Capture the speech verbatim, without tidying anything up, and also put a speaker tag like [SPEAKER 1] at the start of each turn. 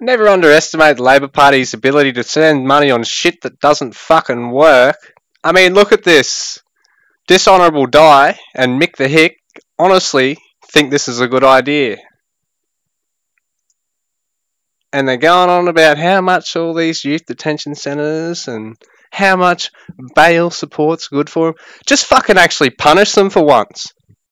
[SPEAKER 1] Never underestimate the Labor Party's ability to spend money on shit that doesn't fucking work. I mean, look at this. Dishonourable Di and Mick the Hick honestly think this is a good idea. And they're going on about how much all these youth detention centres and how much bail support's good for them. Just fucking actually punish them for once.